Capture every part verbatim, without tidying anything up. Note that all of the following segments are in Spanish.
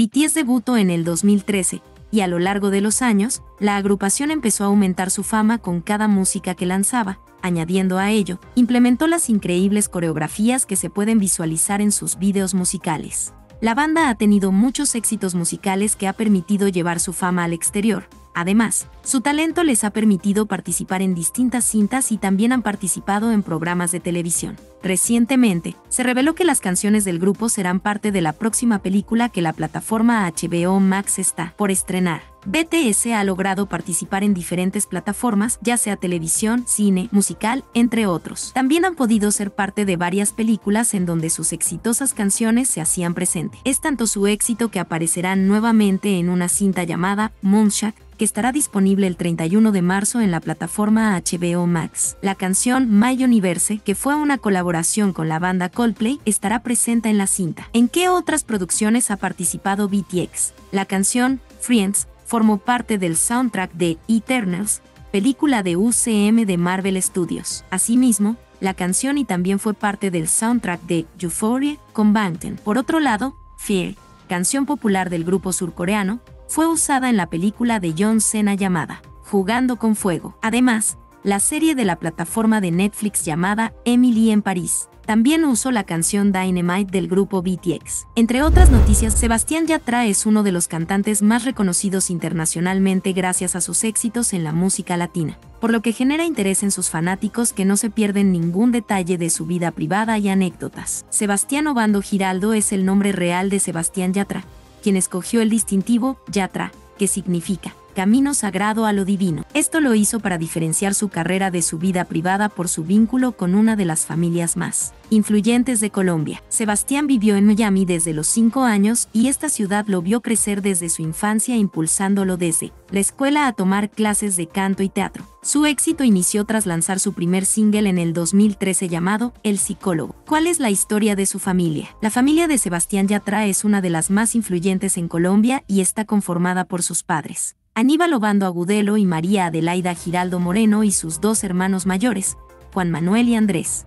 B T S debutó en el dos mil trece, y a lo largo de los años, la agrupación empezó a aumentar su fama con cada música que lanzaba. Añadiendo a ello, implementó las increíbles coreografías que se pueden visualizar en sus vídeos musicales. La banda ha tenido muchos éxitos musicales que ha permitido llevar su fama al exterior. Además, su talento les ha permitido participar en distintas cintas y también han participado en programas de televisión. Recientemente, se reveló que las canciones del grupo serán parte de la próxima película que la plataforma H B O Max está por estrenar. B T S ha logrado participar en diferentes plataformas, ya sea televisión, cine, musical, entre otros. También han podido ser parte de varias películas en donde sus exitosas canciones se hacían presente. Es tanto su éxito que aparecerán nuevamente en una cinta llamada Moonshot, que estará disponible el treinta y uno de marzo en la plataforma H B O Max. La canción My Universe, que fue una colaboración con la banda Coldplay, estará presente en la cinta. ¿En qué otras producciones ha participado B T S? La canción Friends formó parte del soundtrack de Eternals, película de U C M de Marvel Studios. Asimismo, la canción y también fue parte del soundtrack de Euphoria con Bangtan. Por otro lado, Fear, canción popular del grupo surcoreano, fue usada en la película de John Cena llamada Jugando con Fuego. Además, la serie de la plataforma de Netflix llamada Emily en París también usó la canción Dynamite del grupo B T S. Entre otras noticias, Sebastián Yatra es uno de los cantantes más reconocidos internacionalmente gracias a sus éxitos en la música latina, por lo que genera interés en sus fanáticos que no se pierden ningún detalle de su vida privada y anécdotas. Sebastián Obando Giraldo es el nombre real de Sebastián Yatra, quien escogió el distintivo Yatra, que significa camino sagrado a lo divino. Esto lo hizo para diferenciar su carrera de su vida privada por su vínculo con una de las familias más influyentes de Colombia. Sebastián vivió en Miami desde los cinco años y esta ciudad lo vio crecer desde su infancia, impulsándolo desde la escuela a tomar clases de canto y teatro. Su éxito inició tras lanzar su primer single en el dos mil trece llamado El Psicólogo. ¿Cuál es la historia de su familia? La familia de Sebastián Yatra es una de las más influyentes en Colombia y está conformada por sus padres, Aníbal Obando Agudelo y María Adelaida Giraldo Moreno, y sus dos hermanos mayores, Juan Manuel y Andrés.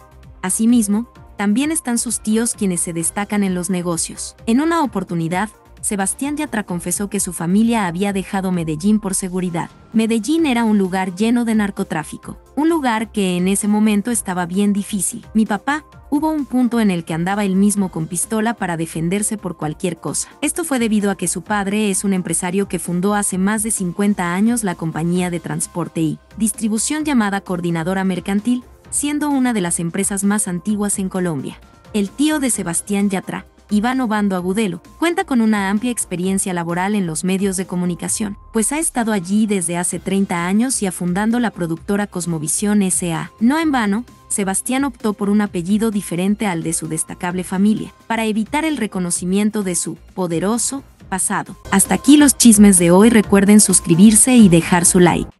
Asimismo, también están sus tíos, quienes se destacan en los negocios. En una oportunidad, Sebastián Yatra confesó que su familia había dejado Medellín por seguridad. Medellín era un lugar lleno de narcotráfico, un lugar que en ese momento estaba bien difícil. Mi papá, hubo un punto en el que andaba él mismo con pistola para defenderse por cualquier cosa. Esto fue debido a que su padre es un empresario que fundó hace más de cincuenta años la compañía de transporte y distribución llamada Coordinadora Mercantil, siendo una de las empresas más antiguas en Colombia. El tío de Sebastián Yatra, Iván Obando Agudelo, cuenta con una amplia experiencia laboral en los medios de comunicación, pues ha estado allí desde hace treinta años y ha fundado la productora Cosmovisión S A No en vano, Sebastián optó por un apellido diferente al de su destacable familia, para evitar el reconocimiento de su poderoso pasado. Hasta aquí los chismes de hoy. Recuerden suscribirse y dejar su like.